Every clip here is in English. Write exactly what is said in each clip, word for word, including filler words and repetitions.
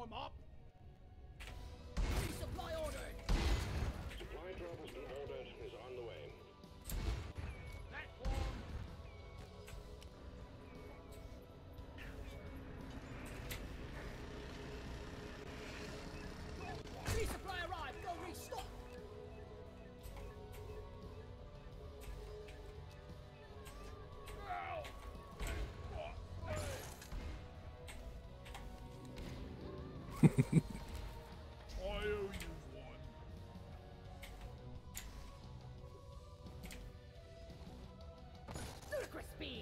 Platform up! Resupply ordered! Supply drop has been ordered and is on the way. Platform! Resupply arrived! Go restock! I owe you one. Ludicrous speed!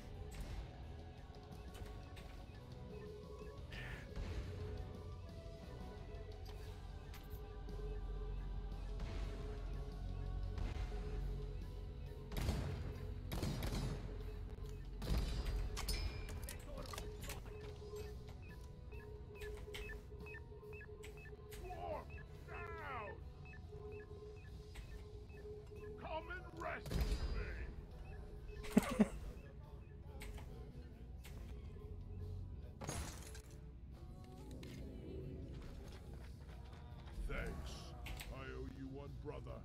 Swarm down. Come and rescue me. Thanks. I owe you one, brother.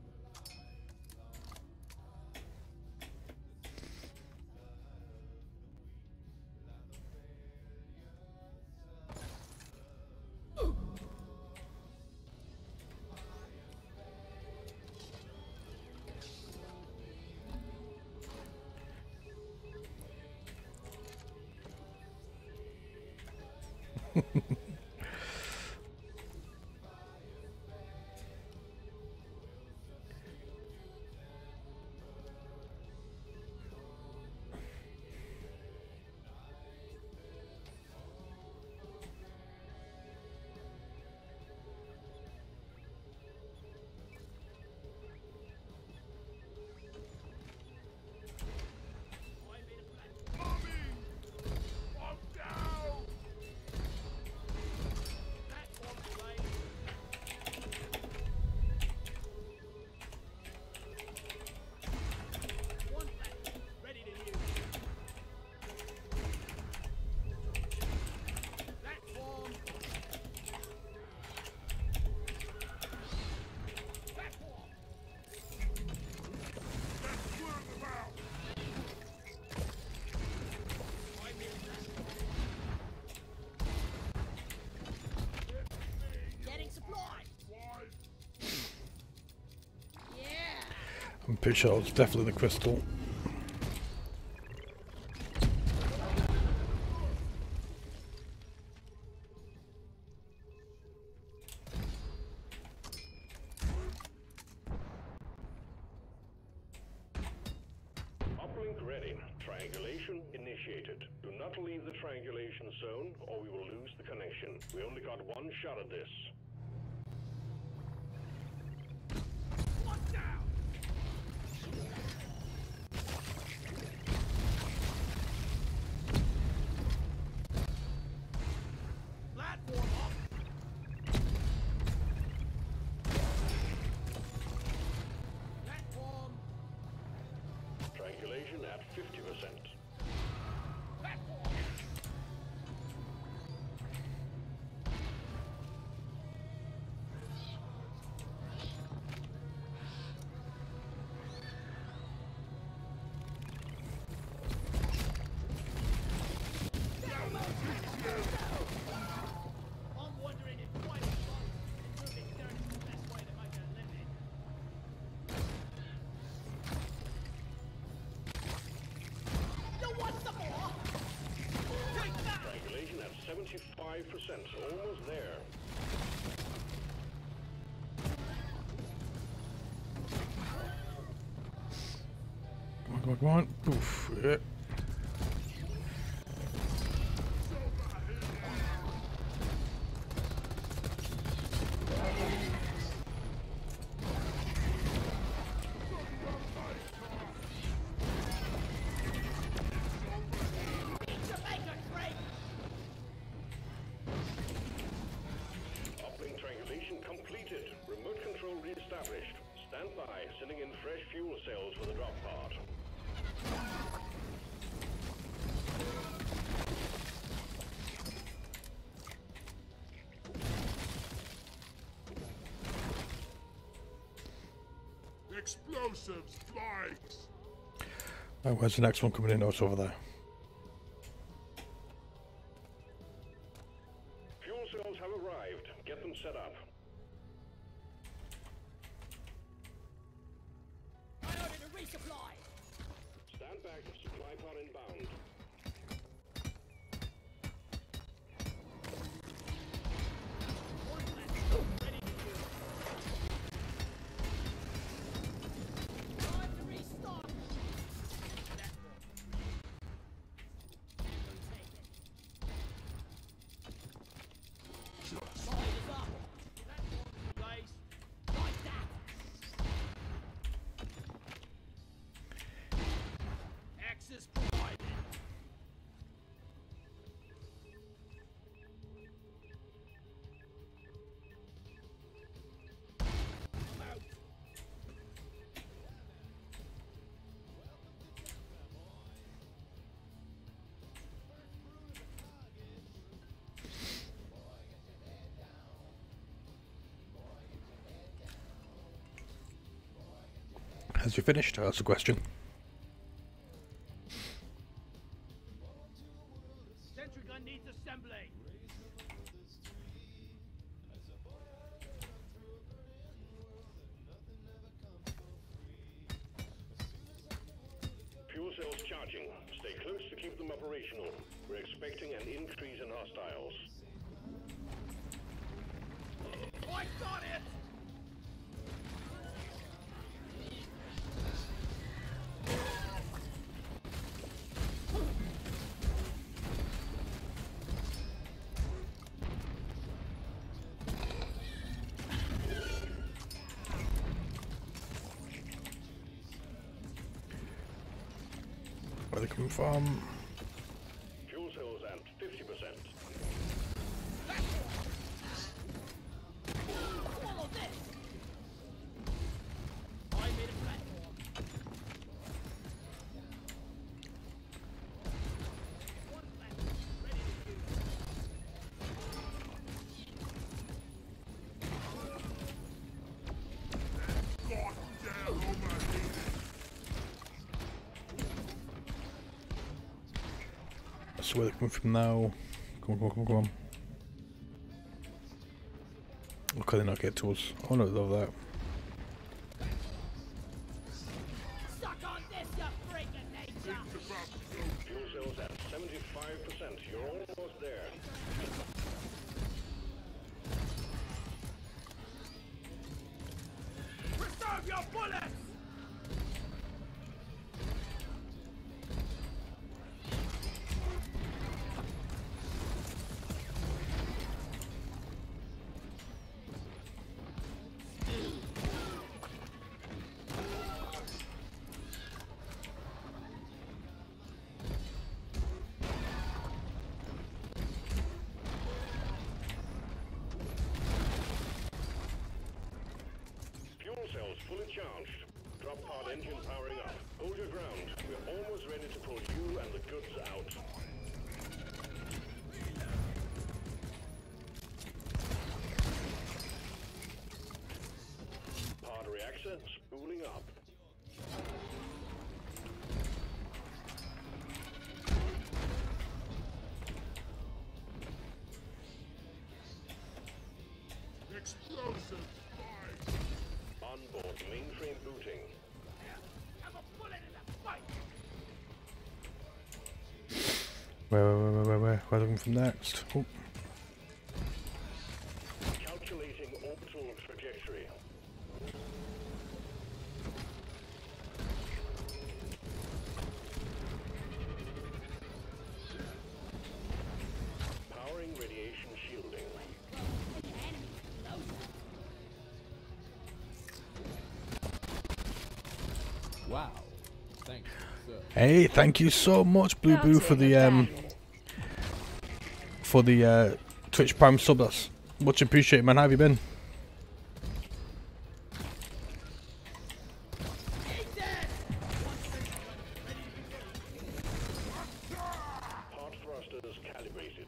I'm pretty sure it's definitely the crystal. Uplink ready. Triangulation initiated. Do not leave the triangulation zone or we will lose the connection. We only got one shot at this. Triangulation at fifty percent. I'm wondering if quite a lot is moving dirt is the best way to make a living. You want some more? Take that! Triangulation at seventy-five percent. Almost there. Come on, come on, come on. Oof. Yeah. Jamaica crate! Uplink triangulation completed. Remote control reestablished. Stand by, sending in fresh fuel cells for the drop pod. Explosive spikes! Right, where's the next one coming in? Oh, it's over there. Fuel cells have arrived. Get them set up. I ordered a resupply. Stand back. Supply pod inbound. Ready to use. Time to restock. That's one. Take it. Light is up. That's one. Place. Like that. Access provided. I'm out. Has you finished? That's a question. Sentry gun needs assembly. Fuel cells charging. Stay close to keep them operational. We're expecting an increase in hostiles. I got it. Where are they coming from? Fuel cells at fifty percent. Follow this. I made a platform. One platform ready to use. Lock down overheated! That's where they're coming from now. Come on, come on, come on, come on. Look, they not get to us. Oh no, love that. Suck on this, you freak of nature. It's about to go Fuel cells at seventy-five percent. You're almost there. Preserve your bullets. Fuel cells fully charged. Drop pod engine powering up. Hold your ground. We're almost ready to pull you and the goods out. Pod reactor spooling up. explosive spikes! Onboard mainframe booting. Have a bullet in the fight. Where, where, where, where, where? Where are they coming from next? Oh. Calculating orbital trajectory. Powering radiation shielding. Wow. Thanks, sir. Hey, thank you so much, Blue Boo, for the um for the uh, Twitch Prime sub. That's much appreciated, man. How have you been? Pod thrusters calibrated.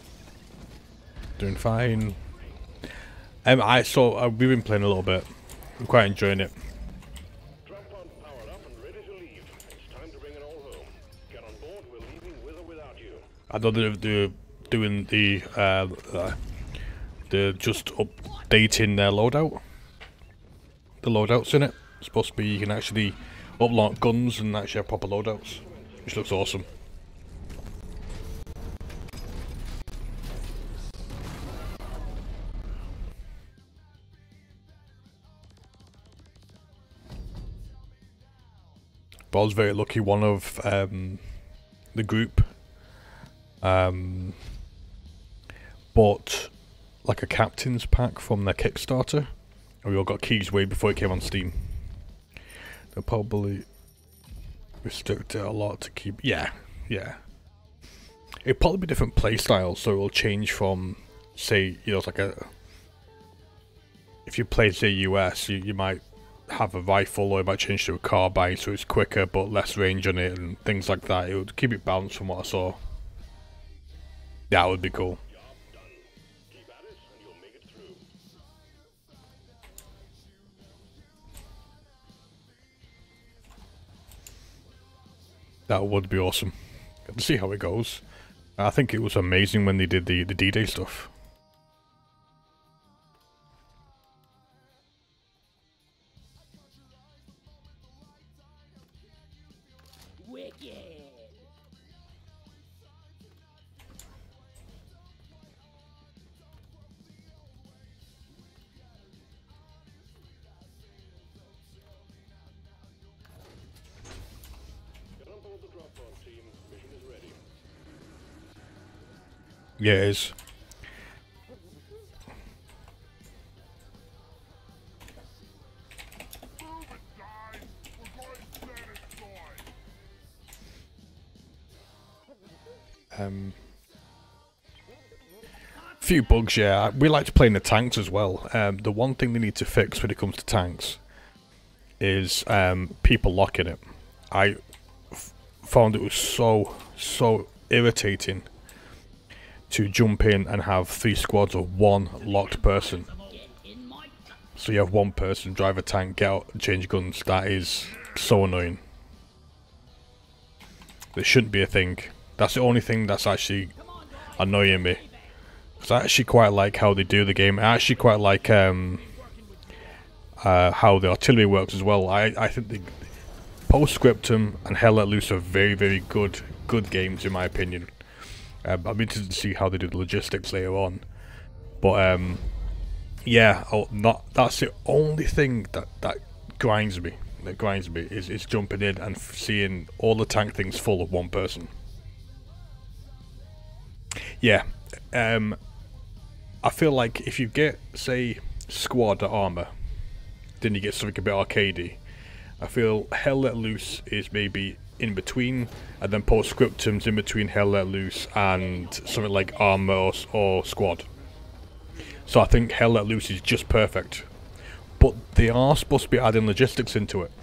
Doing fine. Um, I so uh, we've been playing a little bit. I'm quite enjoying it. Drop pod powered up and ready to leave. It's time to bring it all home. Get on board, we're leaving with or without you. I know they're, they're doing the uh, uh, they're just updating their loadout. The loadouts in it. It's supposed to be you can actually unlock guns and actually have proper loadouts, which looks awesome. But I was very lucky. One of um, the group um, bought like a captain's pack from their Kickstarter, and we all got keys way before it came on Steam. They'll probably restrict it a lot to keep. Yeah, yeah. It'll probably be different play styles, so it'll change from, say, you know, it's like a. If you play, say, U S, you you might have a rifle, or it might change to a carbine, so it's quicker but less range on it and things like that. It would keep it balanced from what I saw. That would be cool. Keep at it and you'll make it through. That would be awesome. Got to see how it goes. I think it was amazing when they did the, the D-Day stuff. Wicked. Get on board the drop pod team. Mission is ready. Yeah, it is. Move it, guys! We're going to let it die! Um, few bugs, yeah. We like to play in the tanks as well. Um, the one thing they need to fix when it comes to tanks is um, people locking it. I f found it was so, so irritating to jump in and have three squads of one locked person. So you have one person drive a tank, get out and change guns. That is so annoying. It shouldn't be a thing. That's the only thing that's actually annoying me. Because I actually quite like how they do the game. I actually quite like um, uh, how the artillery works as well. I, I think the Postscriptum and Hell Let Loose are very, very good good games in my opinion. Um, I'm interested to see how they do the logistics later on. But um, yeah, oh, not that's the only thing that, that grinds me. That grinds me is, is jumping in and f seeing all the tank things full of one person. Yeah, um, I feel like if you get, say, squad armor, then you get something a bit arcadey. I feel Hell Let Loose is maybe in between, and then Postscriptum's in between Hell Let Loose and something like armor or, or squad. So I think Hell Let Loose is just perfect. But they are supposed to be adding logistics into it.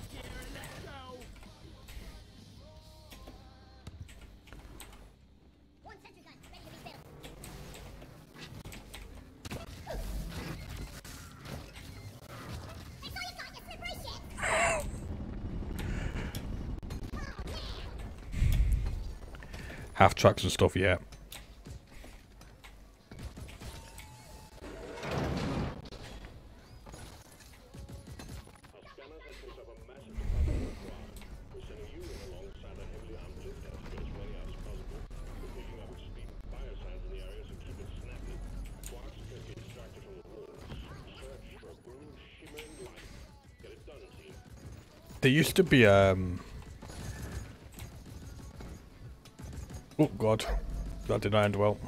Half tracks and stuff, yeah. There used to be um oh god, that did not end well.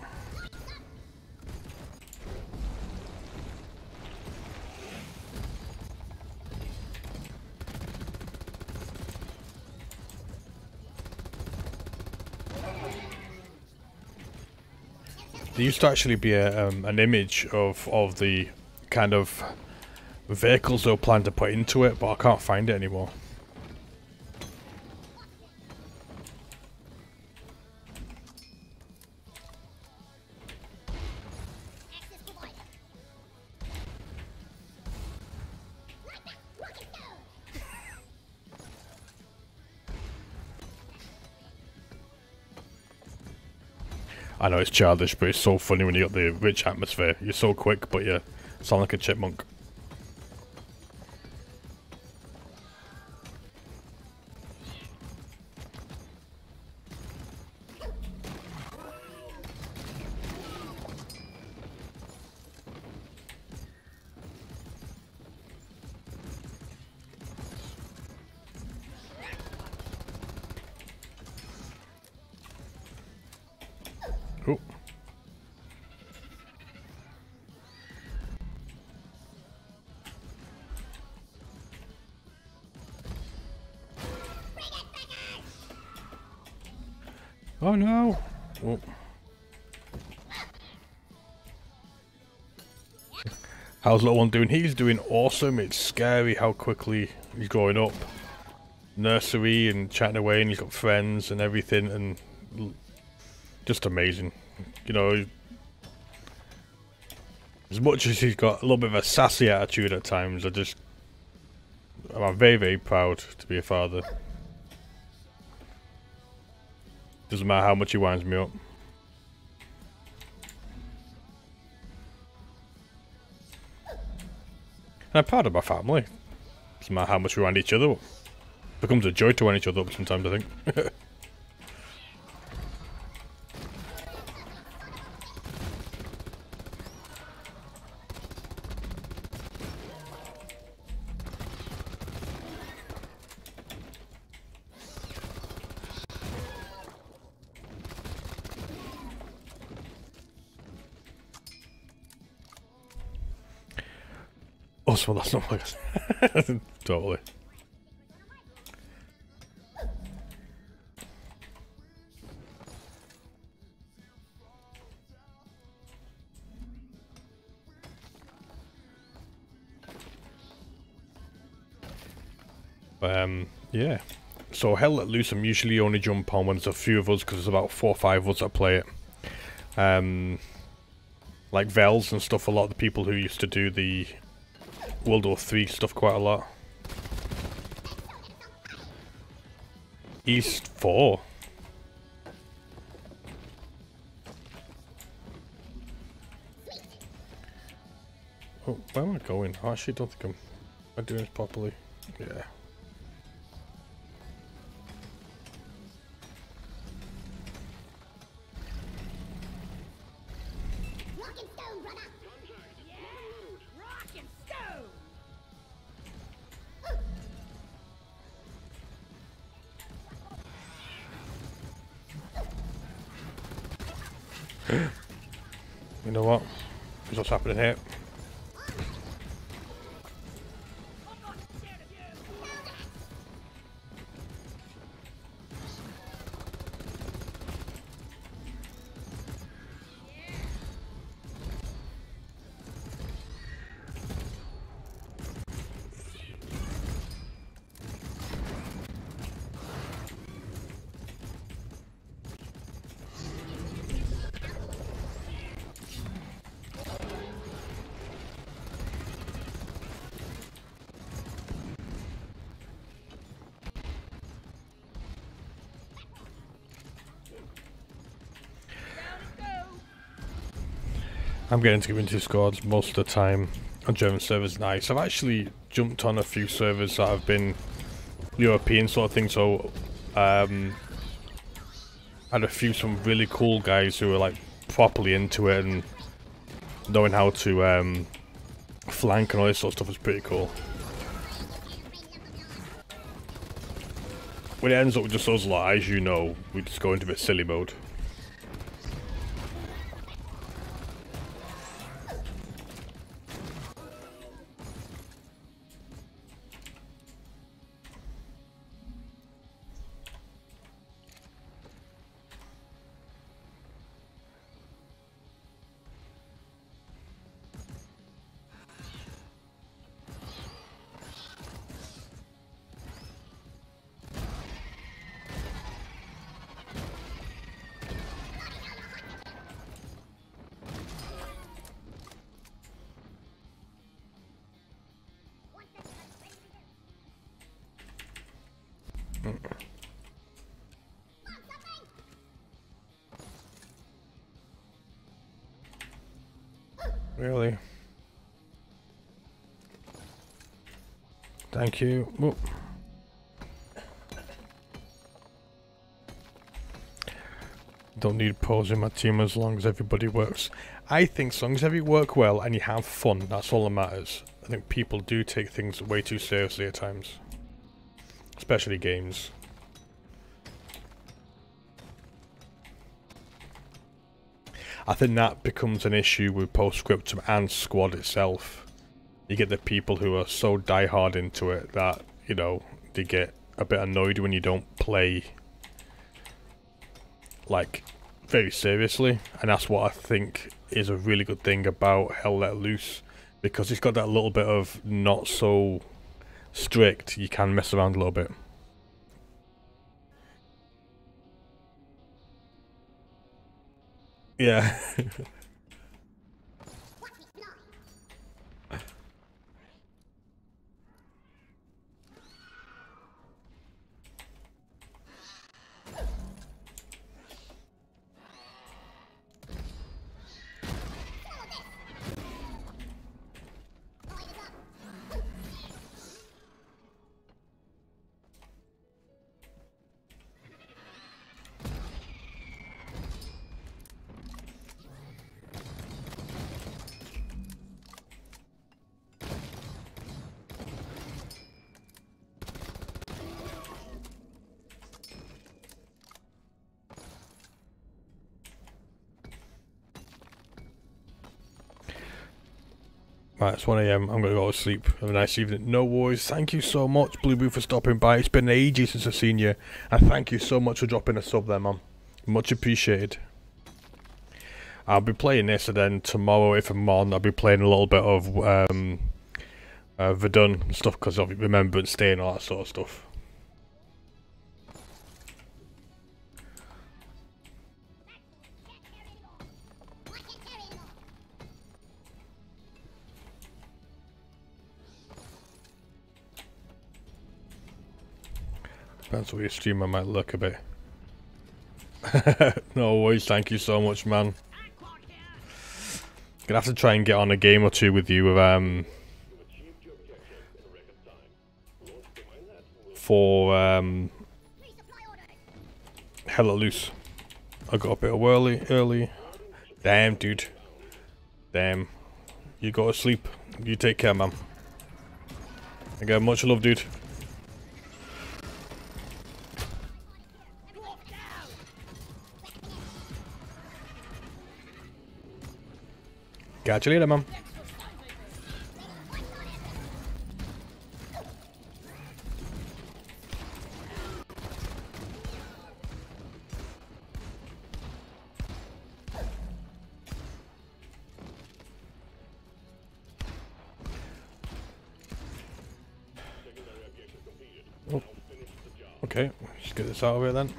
There used to actually be a, um, an image of, of the kind of vehicles they were planning to put into it, but I can't find it anymore. I know it's childish, but it's so funny when you got the rich atmosphere. You're so quick, but you sound like a chipmunk. Oh. Oh no! Oh. How's little one doing? He's doing awesome. It's scary how quickly he's growing up. Nursery and chatting away, and he's got friends and everything, and just amazing. You know, as much as he's got a little bit of a sassy attitude at times, I just, I'm very, very proud to be a father. Doesn't matter how much he winds me up. And I'm proud of my family. Doesn't matter how much we wind each other up. Becomes a joy to wind each other up sometimes, I think. Oh, so that's not like totally. Um, yeah. So Hell Let Loose, I'm usually only jump on when there's a few of us, because there's about four or five of us that play it. Um, like Vels and stuff, a lot of the people who used to do the World War Three stuff quite a lot. East four. Oh, where am I going? I actually don't think I'm, am I doing this properly. Yeah. Rock and stone, brother. Yeah. Rock and stone. You know what? Here's what's happening here. I'm getting to give into squads most of the time on German servers. Nice. I've actually jumped on a few servers that have been European sort of thing, so um, I had a few some really cool guys who were like properly into it and knowing how to um, flank and all this sort of stuff was pretty cool. When it ends up with just us lot, as you know, we just go into a bit silly mode. Really? Thank you. Whoop. Don't need pros in my team as long as everybody works. I think as long as everybody work well and you have fun, that's all that matters. I think people do take things way too seriously at times. Especially games. I think that becomes an issue with Postscriptum and Squad itself. You get the people who are so die-hard into it that, you know, they get a bit annoyed when you don't play, like, very seriously. And that's what I think is a really good thing about Hell Let Loose. Because it's got that little bit of not so strict, you can mess around a little bit. Yeah. Right, it's one A M. I'm going to go to sleep. Have a nice evening. No worries. Thank you so much, Blue Boo, for stopping by. It's been ages since I've seen you. And thank you so much for dropping a sub there, man. Much appreciated. I'll be playing this, and then tomorrow, if I'm on, I'll be playing a little bit of um, uh, Verdun and stuff, because of Remembrance Day and all that sort of stuff. Depends what your stream, I might look a bit. No worries, thank you so much, man. Gonna have to try and get on a game or two with you um, for um, Hell Let Loose. I got a bit of early, early. Damn, dude. Damn. You go to sleep. You take care, man. Again, much love, dude. Catch you later, man. Oh. Okay, let's get this out of here then.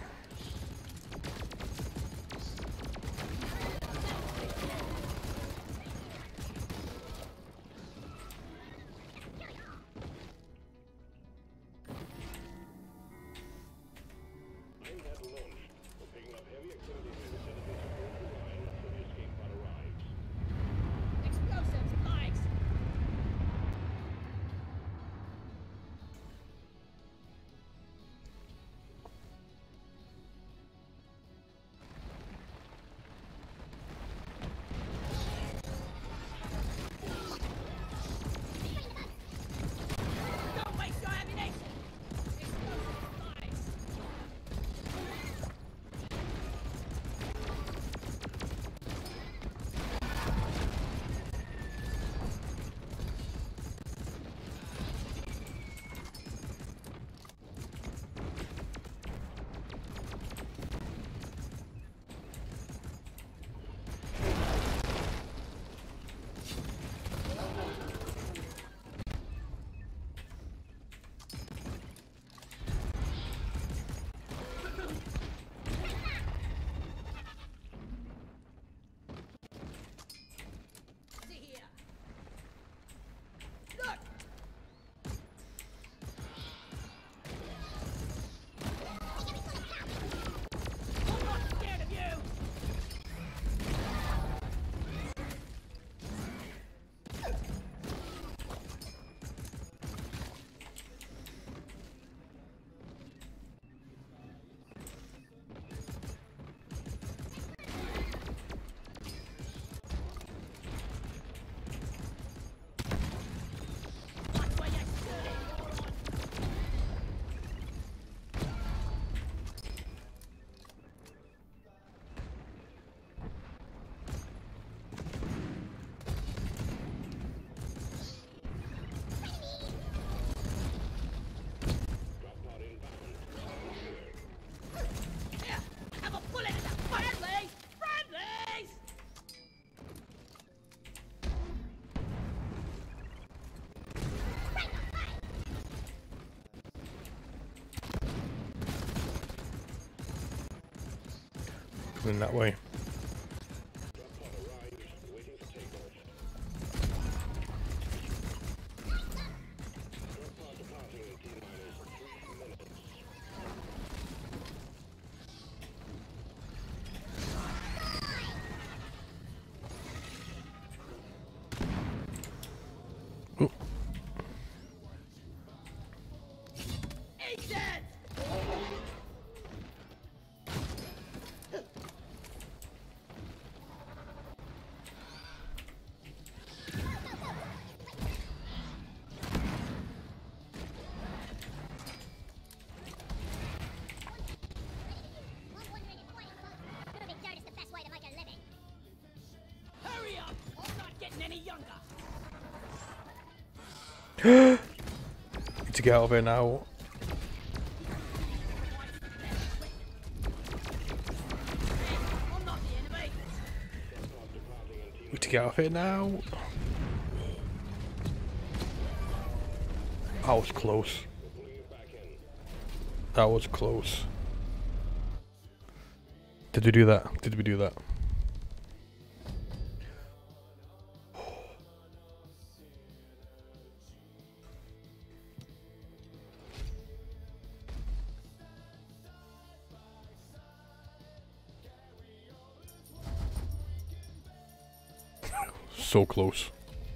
Coming that way. Ooh. He's dead! Moving dirt is the best way to make a living. Hurry up! I'm not getting any younger! Need to get out of here now. I'm not the enemy! Need to get out of here now. That was close. That was close. Did we do that? Did we do that? So close.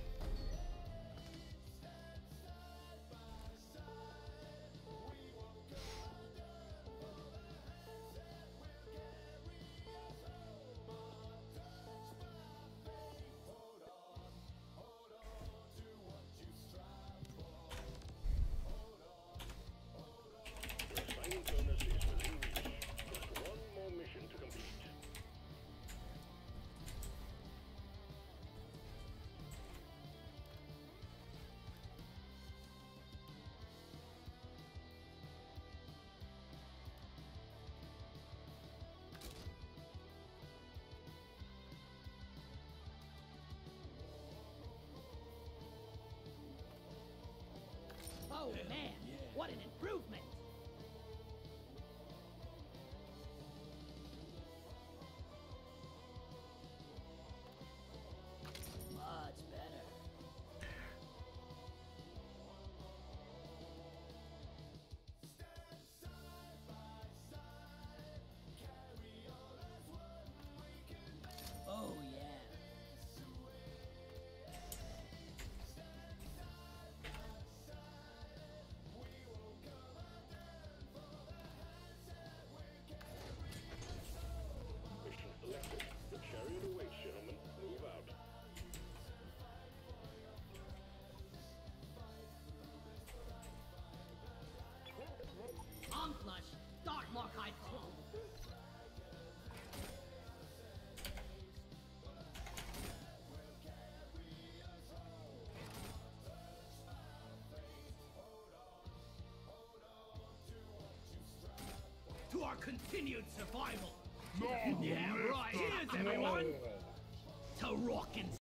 Oh man, what an improvement! Much better. Oh yeah. Mission selected. The chariot awaits, gentlemen. Move out. On flush, start Markite Hall. To our continued survival. No, Yeah, right. Cheers, everyone. To rockin'